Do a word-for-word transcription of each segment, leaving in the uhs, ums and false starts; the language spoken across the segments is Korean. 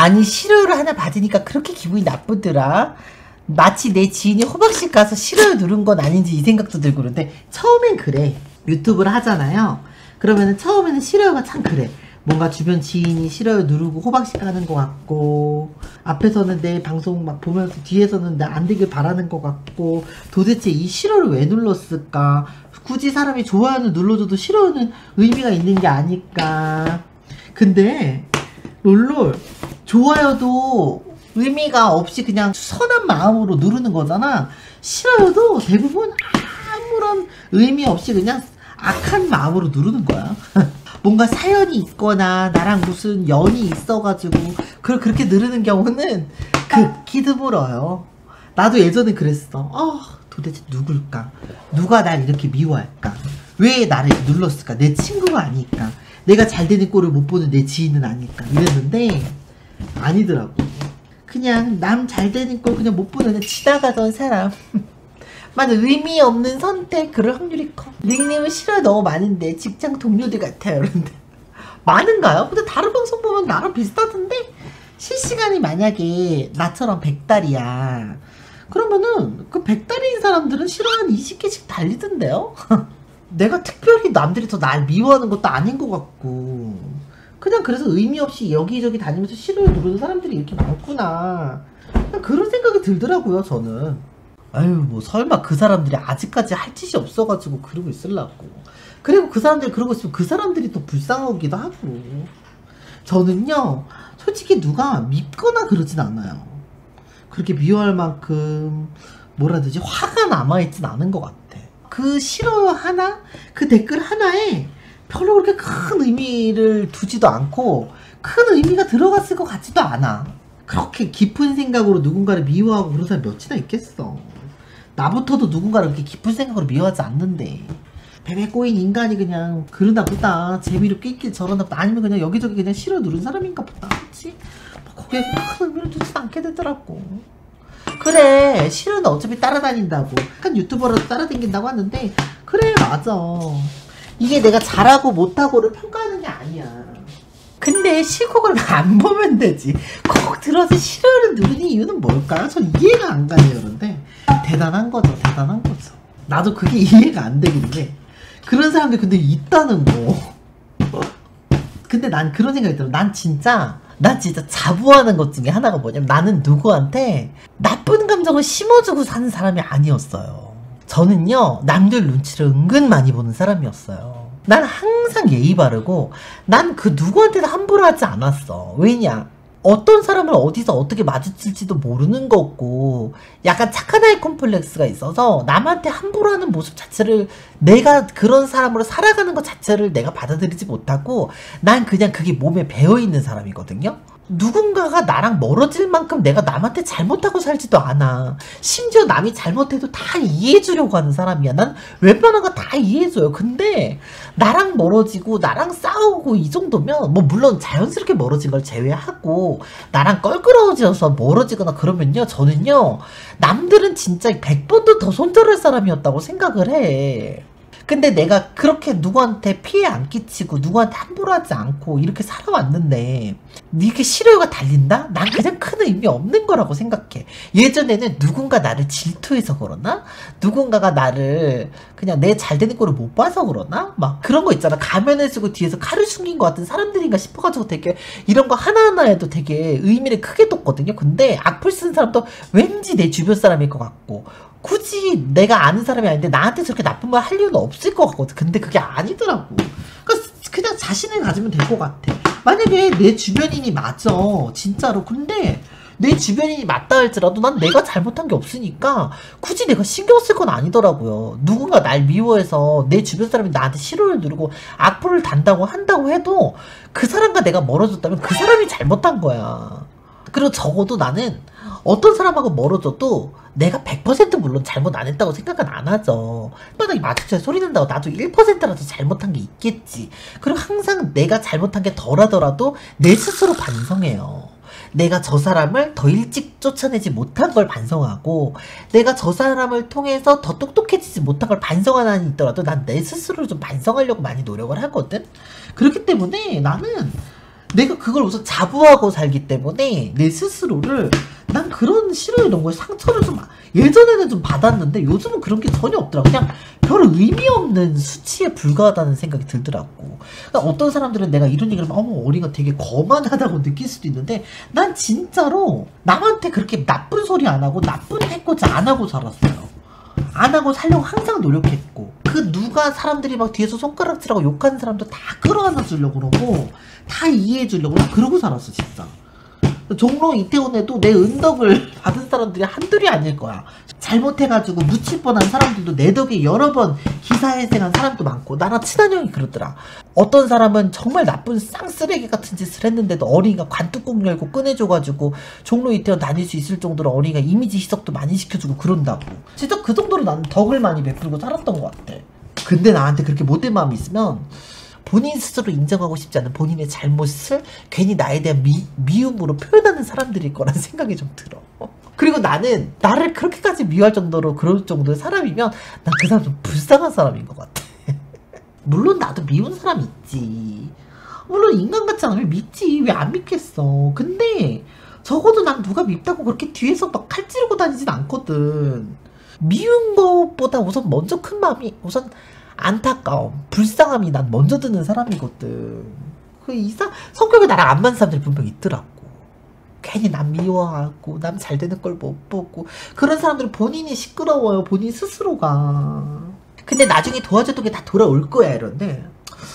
아니 싫어요를 하나 받으니까 그렇게 기분이 나쁘더라. 마치 내 지인이 호박씨 가서 싫어요 누른 건 아닌지 이 생각도 들고. 그런데 처음엔 그래. 유튜브를 하잖아요. 그러면은 처음에는 싫어요가 참 그래. 뭔가 주변 지인이 싫어요 누르고 호박씨 가는 것 같고, 앞에서는 내 방송 막 보면서 뒤에서는 나 안 되길 바라는 것 같고, 도대체 이 싫어를 왜 눌렀을까? 굳이 사람이 좋아요는 눌러줘도 싫어요는 의미가 있는 게 아닐까? 근데 롤롤 좋아요도 의미가 없이 그냥 선한 마음으로 누르는 거잖아. 싫어요도 대부분 아무런 의미 없이 그냥 악한 마음으로 누르는 거야. 뭔가 사연이 있거나 나랑 무슨 연이 있어가지고 그걸 그렇게 누르는 경우는 극히 드물어요. 나도 예전에 그랬어. 어, 도대체 누굴까? 누가 날 이렇게 미워할까? 왜 나를 눌렀을까? 내 친구가 아닐까? 내가 잘 되는 꼴을 못 보는 내 지인은 아닐까? 이랬는데 아니더라고. 그냥 남 잘 되는 꼴 그냥 못 보는 지나가던 사람. 맞아, 의미 없는 선택 그럴 확률이 커. 닉네임은 싫어요 너무 많은데 직장 동료들 같아요. 그런데 많은가요? 근데 다른 방송 보면 나랑 비슷하던데? 실시간이 만약에 나처럼 백 달이야 그러면은 그 백 달인 사람들은 싫어요 한 이십 개씩 달리던데요? 내가 특별히 남들이 더 날 미워하는 것도 아닌 것 같고, 그냥 그래서 의미 없이 여기저기 다니면서 싫어요 누르는 사람들이 이렇게 많구나, 그런 생각이 들더라고요 저는. 아유 뭐 설마 그 사람들이 아직까지 할 짓이 없어가지고 그러고 있으려고. 그리고 그 사람들이 그러고 있으면 그 사람들이 더 불쌍하기도 하고. 저는요 솔직히 누가 밉거나 그러진 않아요. 그렇게 미워할 만큼 뭐라 해야 되지, 화가 남아있진 않은 것 같아. 그 싫어요 하나, 그 댓글 하나에 별로 그렇게 큰 의미를 두지도 않고 큰 의미가 들어갔을 것 같지도 않아. 그렇게 깊은 생각으로 누군가를 미워하고 그런 사람이 몇이나 있겠어. 나부터도 누군가를 그렇게 깊은 생각으로 미워하지 않는데. 뱀에 꼬인 인간이 그냥 그러나 보다, 재미로 낄낄 저러나 보다, 아니면 그냥 여기저기 그냥 싫어 누른 사람인가 보다. 그치? 거기에 큰 의미를 두지 않게 되더라고. 그래, 싫어는 어차피 따라다닌다고, 한 유튜버라도 따라다닌다고 하는데, 그래 맞아. 이게 내가 잘하고 못하고를 평가하는 게 아니야. 근데 싫고 그러면 안 보면 되지. 꼭 들어서 싫어를 누르는 이유는 뭘까요? 전 이해가 안 가네요. 그런데 대단한 거죠. 대단한 거죠. 나도 그게 이해가 안 되긴 해. 그런 사람들이 근데 있다는 거. 근데 난 그런 생각이 들어. 난 진짜 난 진짜 자부하는 것 중에 하나가 뭐냐면, 나는 누구한테 나쁜 감정을 심어주고 사는 사람이 아니었어요. 저는요 남들 눈치를 은근 많이 보는 사람이었어요. 난 항상 예의 바르고 난 그 누구한테도 함부로 하지 않았어. 왜냐? 어떤 사람을 어디서 어떻게 마주칠지도 모르는 거고, 약간 착한 아이 콤플렉스가 있어서 남한테 함부로 하는 모습 자체를, 내가 그런 사람으로 살아가는 것 자체를 내가 받아들이지 못하고, 난 그냥 그게 몸에 배어있는 사람이거든요. 누군가가 나랑 멀어질 만큼 내가 남한테 잘못하고 살지도 않아. 심지어 남이 잘못해도 다 이해해주려고 하는 사람이야. 난 웬만한 거 다 이해해줘요. 근데 나랑 멀어지고 나랑 싸우고 이 정도면, 뭐 물론 자연스럽게 멀어진 걸 제외하고 나랑 껄끄러워져서 멀어지거나 그러면요, 저는요 남들은 진짜 백 번도 더 손절할 사람이었다고 생각을 해. 근데 내가 그렇게 누구한테 피해 안 끼치고 누구한테 함부로 하지 않고 이렇게 살아왔는데 이렇게 싫어요가 달린다? 난 그냥 큰 의미 없는 거라고 생각해. 예전에는 누군가 나를 질투해서 그러나? 누군가가 나를 그냥 내 잘 되는 꼴을 못 봐서 그러나? 막 그런 거 있잖아. 가면을 쓰고 뒤에서 칼을 숨긴 것 같은 사람들인가 싶어가지고 되게 이런 거 하나하나에도 되게 의미를 크게 뒀거든요. 근데 악플 쓰는 사람도 왠지 내 주변 사람일 것 같고, 굳이 내가 아는 사람이 아닌데 나한테 저렇게 나쁜 말 할 이유는 없을 것 같거든. 근데 그게 아니더라고. 그러니까 그냥 자신을 가지면 될 것 같아. 만약에 내 주변인이 맞아, 진짜로. 근데 내 주변인이 맞다 할지라도 난 내가 잘못한 게 없으니까 굳이 내가 신경 쓸 건 아니더라고요. 누군가 날 미워해서 내 주변 사람이 나한테 싫어를 누르고 악플을 단다고 한다고 해도 그 사람과 내가 멀어졌다면 그 사람이 잘못한 거야. 그리고 적어도 나는 어떤 사람하고 멀어져도 내가 백 퍼센트 물론 잘못 안 했다고 생각은 안 하죠. 바닥에 마주쳐야 소리 난다고 나도 일 퍼센트라도 잘못한 게 있겠지. 그리고 항상 내가 잘못한 게 덜하더라도 내 스스로 반성해요. 내가 저 사람을 더 일찍 쫓아내지 못한 걸 반성하고, 내가 저 사람을 통해서 더 똑똑해지지 못한 걸 반성하는 한이 있더라도 난 내 스스로를 좀 반성하려고 많이 노력을 하거든. 그렇기 때문에 나는 내가 그걸 우선 자부하고 살기 때문에 내 스스로를 난 그런 싫어요 이런 거에 상처를 좀 예전에는 좀 받았는데 요즘은 그런 게 전혀 없더라고. 그냥 별 의미 없는 수치에 불과하다는 생각이 들더라고. 그러니까 어떤 사람들은 내가 이런 얘기를 하면 어머 어린이가 되게 거만하다고 느낄 수도 있는데 난 진짜로 남한테 그렇게 나쁜 소리 안 하고 나쁜 해코지 안 하고 살았어요. 안 하고 살려고 항상 노력했고 그 누가 사람들이 막 뒤에서 손가락질하고 욕하는 사람도 다 끌어안아 주려고 그러고 다 이해해 주려고 그러고 살았어 진짜. 종로 이태원에도 내 은덕을 받은 사람들이 한둘이 아닐 거야. 잘못해가지고 묻힐 뻔한 사람들도 내 덕에 여러 번 기사회생한 사람도 많고 나랑 친한 형이 그러더라. 어떤 사람은 정말 나쁜 쌍쓰레기 같은 짓을 했는데도 어린이가 관뚜껑 열고 꺼내줘가지고 종로 이태원 다닐 수 있을 정도로 어린이가 이미지 희석도 많이 시켜주고 그런다고. 진짜 그 정도로 나는 덕을 많이 베풀고 살았던 것 같아. 근데 나한테 그렇게 못된 마음이 있으면 본인 스스로 인정하고 싶지 않은 본인의 잘못을 괜히 나에 대한 미, 미움으로 표현하는 사람들일 거란 생각이 좀 들어. 그리고 나는 나를 그렇게까지 미워할 정도로 그럴 정도의 사람이면 난 그 사람 좀 불쌍한 사람인 것 같아. 물론 나도 미운 사람 있지. 물론 인간 같지 않으면 믿지. 왜 안 믿겠어. 근데 적어도 난 누가 밉다고 그렇게 뒤에서 막 칼 찌르고 다니진 않거든. 미운 것보다 우선 먼저 큰 마음이 우선 안타까움, 불쌍함이 난 먼저 드는 사람이거든. 그 이상 성격이 나랑 안 맞는 사람들이 분명 있더라고. 괜히 남 미워하고 남 잘 되는 걸 못 보고 그런 사람들은 본인이 시끄러워요. 본인 스스로가. 근데 나중에 도와줬던 게 다 돌아올 거야 이런데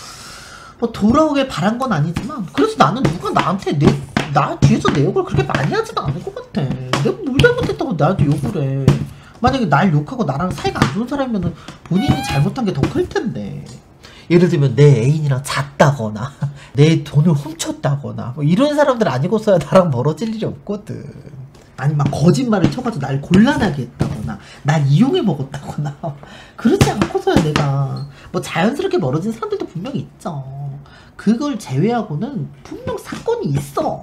뭐 돌아오길 바란 건 아니지만 그래서 나는 누가 나한테 내, 나 뒤에서 내 욕을 그렇게 많이 하지도 않을 것 같아. 내가 뭘 잘못했다고 나한테 욕을 해. 만약에 날 욕하고 나랑 사이가 안 좋은 사람이면 본인이 잘못한 게 더 클 텐데. 예를 들면 내 애인이랑 잤다거나 내 돈을 훔쳤다거나 뭐 이런 사람들 아니고서야 나랑 멀어질 일이 없거든. 아니 막 거짓말을 쳐가지고 날 곤란하게 했다거나 날 이용해 먹었다거나 그렇지 않고서야 내가 뭐 자연스럽게 멀어진 사람들도 분명히 있죠. 그걸 제외하고는 분명 사건이 있어.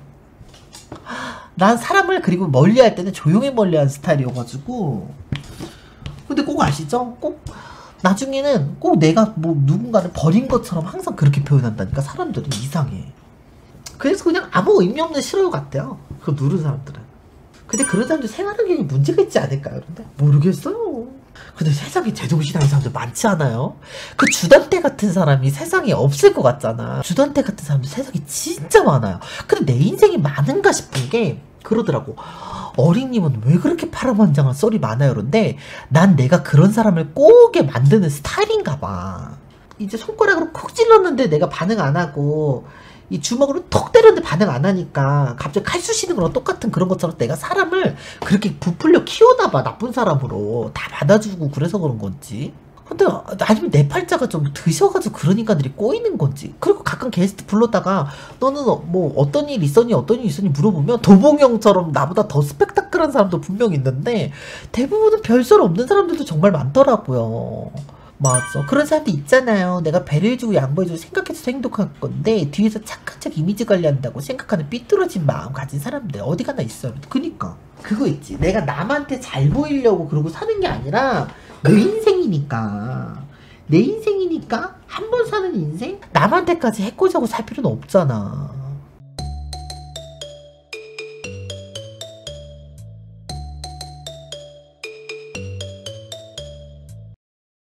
난 사람을 그리고 멀리할 때는 조용히 멀리하는 스타일이어가지고. 근데 꼭 아시죠? 꼭 나중에는 꼭 내가 뭐 누군가를 버린 것처럼 항상 그렇게 표현한다니까. 사람들은 이상해. 그래서 그냥 아무 의미 없는 싫어요 같아요. 그거 누른 사람들은. 근데 그런 사람들 생활하는 게 문제가 있지 않을까요? 근데 모르겠어요. 근데 세상에 제정신아닌 사람들 많지 않아요? 그 주단태 같은 사람이 세상에 없을 것 같잖아. 주단태 같은 사람들 세상에 진짜 많아요. 근데 내 인생이 많은가 싶은 게 그러더라고. 어린님은 왜 그렇게 파란만장한 썰이 많아요? 그런데 난 내가 그런 사람을 꼬우게 만드는 스타일인가 봐. 이제 손가락으로 콕 찔렀는데 내가 반응 안 하고 이 주먹으로 톡 때렸는데 반응 안 하니까 갑자기 칼 쑤시는 거랑 똑같은 그런 것처럼 내가 사람을 그렇게 부풀려 키우나 봐. 나쁜 사람으로 다 받아주고 그래서 그런 건지. 근데 아니면 내 팔자가 좀 드셔가지고 그런 인간들이 꼬이는 건지. 그리고 가끔 게스트 불렀다가 너는 뭐 어떤 일 있었니 어떤 일 있었니 물어보면 도봉형처럼 나보다 더 스펙타클한 사람도 분명 있는데 대부분은 별설 없는 사람들도 정말 많더라고요. 맞아. 그런 사람들 있잖아요. 내가 배려 해주고 양보해주고 생각해서 행동할 건데 뒤에서 착한 척 이미지 관리한다고 생각하는 삐뚤어진 마음 가진 사람들 어디 가나 있어요. 그니까 그거 있지. 내가 남한테 잘 보이려고 그러고 사는 게 아니라 내 인생이니까 내 인생이니까 한 번 사는 인생 남한테까지 해코지하고 살 필요는 없잖아.